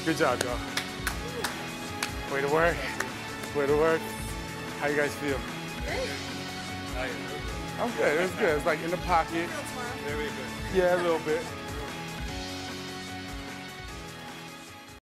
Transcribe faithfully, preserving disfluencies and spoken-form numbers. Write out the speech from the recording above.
Good job, y'all. Way to work. Way to work. How you guys feel? Great. I'm good. It was good. It's like in the pocket. Feel tomorrow. Yeah, a little bit.